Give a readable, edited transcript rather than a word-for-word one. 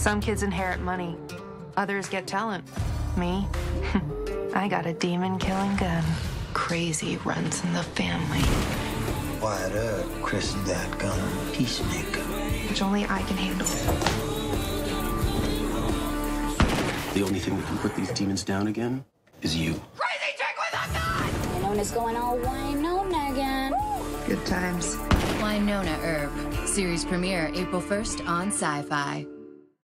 Some kids inherit money. Others get talent. Me? I got a demon-killing gun. Crazy runs in the family. Wyatt Earp christened that gun Peacemaker. Which only I can handle. The only thing that can put these demons down again is you. Crazy chick with a gun! Wynonna's going all Wynonna again. Good times. Wynonna Earp. Series premiere April 1st on SyFy.